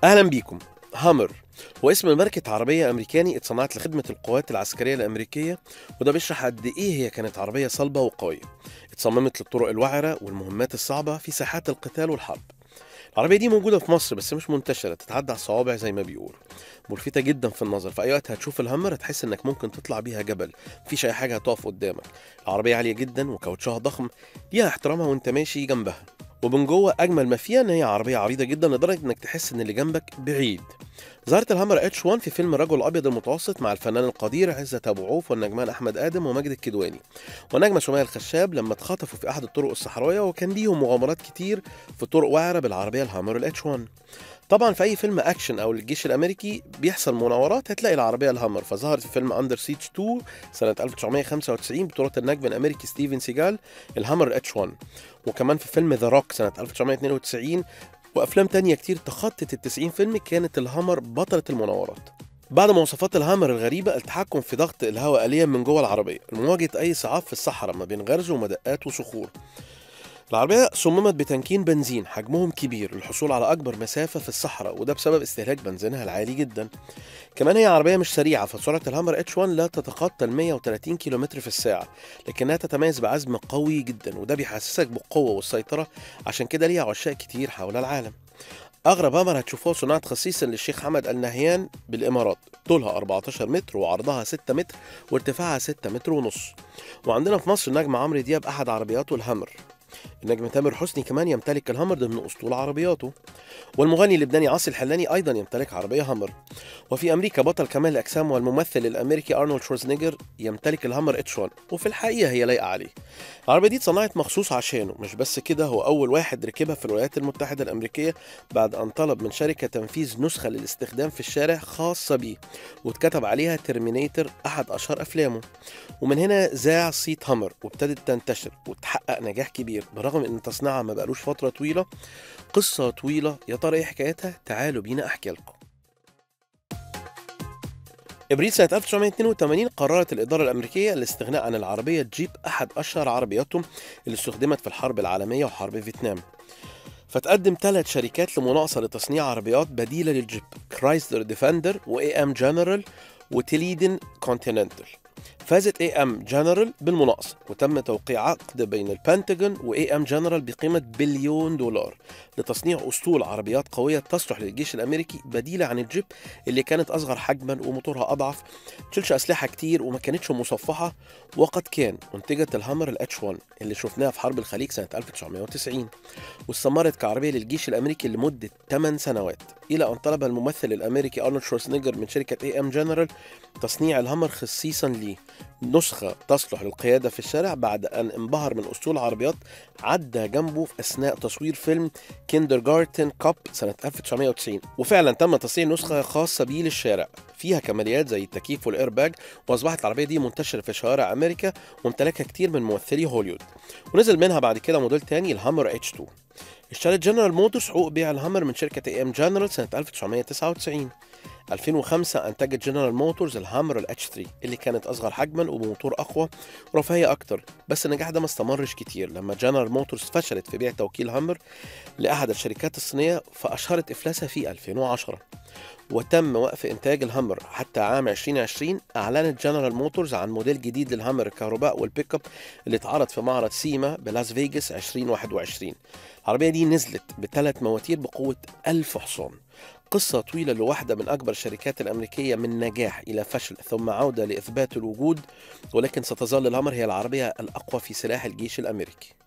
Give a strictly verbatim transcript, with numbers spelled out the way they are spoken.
أهلا بيكم. هامر هو اسم ماركة عربية أمريكاني اتصنعت لخدمة القوات العسكرية الأمريكية، وده بيشرح قد إيه هي كانت عربية صلبة وقوية. اتصممت للطرق الوعرة والمهمات الصعبة في ساحات القتال والحرب. العربية دي موجودة في مصر بس مش منتشرة، تتعدى على الصوابع زي ما بيقولوا. ملفتة جدا في النظر، في أي وقت هتشوف الهامر هتحس إنك ممكن تطلع بيها جبل، مفيش أي حاجة هتقف قدامك. العربية عالية جدا وكاوتشها ضخم، ليها احترامها وأنت ماشي جنبها. ومن جوه أجمل ما فيها إن هي عربية عريضة جدا لدرجة إنك تحس إن اللي جنبك بعيد. ظهرت الهامر اتش واحد في فيلم الرجل الابيض المتوسط مع الفنان القدير عزت ابو عوف والنجمان احمد ادم وماجد الكدواني والنجمه سمية الخشاب لما اتخطفوا في احد الطرق الصحراويه، وكان ليهم مغامرات كتير في طرق وعره بالعربيه الهامر الاتش واحد. طبعا في اي فيلم اكشن او الجيش الامريكي بيحصل مناورات هتلاقي العربيه الهامر، فظهرت في فيلم اندر سيج اتنين سنه ألف وتسعمية وخمسة وتسعين بطوله النجم الامريكي ستيفن سيجال الهامر الاتش واحد، وكمان في فيلم ذا روك سنه ألف وتسعمية واتنين وتسعين وافلام تانية كتير تخطت التسعين فيلم كانت الهامر بطلة المناورات. بعد مواصفات الهامر الغريبة، التحكم في ضغط الهواء آليا من جوه العربية لمواجهة أي صعاب في الصحراء ما بين غرز ومدقات وصخور. العربية صممت بتنكين بنزين حجمهم كبير للحصول على أكبر مسافة في الصحراء، وده بسبب استهلاك بنزينها العالي جدا. كمان هي عربية مش سريعة، فسرعة الهامر اتش واحد لا تتخطى ال مية وتلاتين كيلومتر في الساعة، لكنها تتميز بعزم قوي جدا وده بيحسسك بالقوة والسيطرة، عشان كده ليها عشاق كتير حول العالم. أغرب هامر هتشوفوها صناعة خصيصا للشيخ حمد آل نهيان بالإمارات، طولها أربعتاشر متر وعرضها ستة متر وارتفاعها ستة متر ونص. وعندنا في مصر النجم عمرو دياب أحد عربياته الهامر. النجم تامر حسني كمان يمتلك الهامر ضمن أسطول عربياته، والمغني اللبناني عاصي الحلاني أيضا يمتلك عربية هامر. وفي أمريكا بطل كمال الأجسام والممثل الأمريكي أرنولد شوارزنيجر يمتلك الهامر اتش واحد، وفي الحقيقة هي لايقة عليه. العربية دي اتصنعت مخصوص عشانه، مش بس كده، هو أول واحد ركبها في الولايات المتحدة الأمريكية بعد أن طلب من شركة تنفيذ نسخة للاستخدام في الشارع خاصة بيه، واتكتب عليها ترمينيتر أحد أشهر أفلامه. ومن هنا ذاع صيت هامر وابتدت تنتشر وتحقق نجاح كبير، برغم ان تصنيعها ما بقالوش فترة طويلة. قصة طويلة، يا ترى ايه حكايتها؟ تعالوا بينا احكي لكم. ابريل سنة ألف وتسعمية واتنين وتمانين قررت الإدارة الأمريكية الاستغناء عن العربية جيب، أحد أشهر عربياتهم اللي استخدمت في الحرب العالمية وحرب فيتنام. فتقدم ثلاث شركات لمناقصة لتصنيع عربيات بديلة للجيب: كرايسلر ديفندر وإي أم جنرال وتيليدن كونتيننتال. فازت اي ام جنرال بالمناقصه، وتم توقيع عقد بين البنتاجون واي ام جنرال بقيمه بليون دولار لتصنيع اسطول عربيات قويه تصلح للجيش الامريكي بديله عن الجيب اللي كانت اصغر حجما وموتورها اضعف، تشيلش اسلحه كتير وما كانتش مصفحه. وقد كان انتجت الهامر الاتش واحد اللي شفناها في حرب الخليج سنه ألف وتسعمية وتسعين، واستمرت كعربيه للجيش الامريكي لمده ثماني سنوات، الى ان طلب الممثل الامريكي ارنولد شوارزنيجر من شركه اي ام جنرال تصنيع الهامر خصيصا ليه نسخة تصلح للقيادة في الشارع، بعد أن انبهر من أسطول عربيات عدى جنبه في أثناء تصوير فيلم كيندرجارتن كاب سنة ألف وتسعمية وتسعين. وفعلا تم تصنيع نسخة خاصة بيه للشارع فيها كماليات زي التكييف والإيرباج، وأصبحت العربية دي منتشرة في شوارع أمريكا وامتلكها كتير من ممثلي هوليوود. ونزل منها بعد كده موديل تاني الهامر اتش اتنين. اشترت جنرال موتورز حقوق بيع الهامر من شركة اي ام جنرال سنة ألف وتسعمية وتسعة وتسعين. ألفين وخمسة انتجت جنرال موتورز الهامر الاتش تلاتة اللي كانت اصغر حجما وبموتور اقوى ورفاهيه اكتر، بس النجاح ده ما استمرش كتير لما جنرال موتورز فشلت في بيع توكيل هامر لاحد الشركات الصينيه، فاشهرت افلاسها في ألفين وعشرة وتم وقف انتاج الهامر حتى عام ألفين وعشرين. اعلنت جنرال موتورز عن موديل جديد للهامر الكهرباء والبيك اب اللي اتعرض في معرض سيما بلاس فيجاس ألفين وواحد وعشرين. العربيه دي نزلت بثلاث مواتير بقوه ألف حصان. قصة طويلة لواحدة من أكبر الشركات الأمريكية، من نجاح إلى فشل ثم عودة لإثبات الوجود، ولكن ستظل الهامر هي العربية الأقوى في سلاح الجيش الأمريكي.